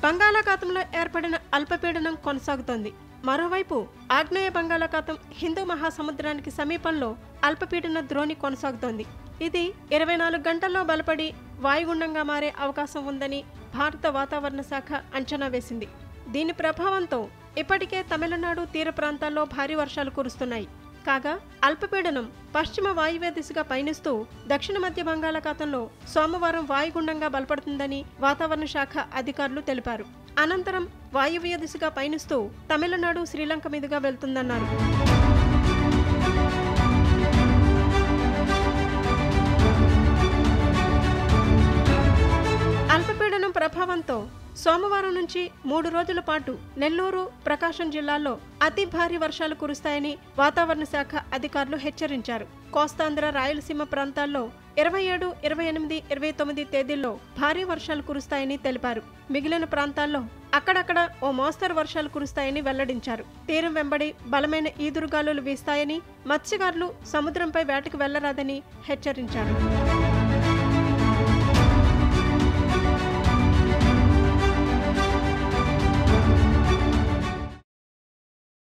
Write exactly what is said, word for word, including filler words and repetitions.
బంగాళాఖాతంలో ఏర్పడిన అల్పపీడనం కొనసాగుతోంది. మరోవైపు ఆగ్నేయ బంగాళాఖాతం హిందూ మహాసముద్రానికి సమీపంలో అల్పపీడన ద్రోణి కొనసాగుతోంది. ఇది ఇరవై నాలుగు గంటల్లో బలపడి వాయుగుండంగా మారే అవకాశం ఉందని భారత వాతావరణ శాఖ అంచనా వేసింది. దీని ప్రభావంతో ఇప్పటికే తమిళనాడు తీర ప్రాంతాల్లో భారీ వర్షాలు కురుస్తున్నాయి. కాగా అల్పపీడనం పశ్చిమ వాయువ్య దిశగా పయనిస్తూ దక్షిణ మధ్య బంగాళాఖాతంలో సోమవారం వాయుగుండంగా బలపడుతుందని వాతావరణ శాఖ అధికారులు తెలిపారు. అనంతరం వాయువ్య దిశగా పయనిస్తూ తమిళనాడు, శ్రీలంక మీదుగా వెళ్తుందన్నారు. అల్పపీడనం ప్రభావంతో సోమవారం నుంచి మూడు రోజుల పాటు నెల్లూరు, ప్రకాశం జిల్లాల్లో అతి భారీ వర్షాలు కురుస్తాయని వాతావరణ శాఖ అధికారులు హెచ్చరించారు. కోస్తాంధ్ర, రాయలసీమ ప్రాంతాల్లో ఇరవై ఏడు, ఇరవై ఎనిమిది, ఇరవై తొమ్మిది తేదీల్లో భారీ వర్షాలు కురుస్తాయని తెలిపారు. మిగిలిన ప్రాంతాల్లో అక్కడక్కడ ఓ మోస్తరు వర్షాలు కురుస్తాయని వెల్లడించారు. తీరం వెంబడి బలమైన ఈదురుగాలులు వీస్తాయని, మత్స్యకారులు సముద్రంపై వేటకు వెళ్లరాదని హెచ్చరించారు.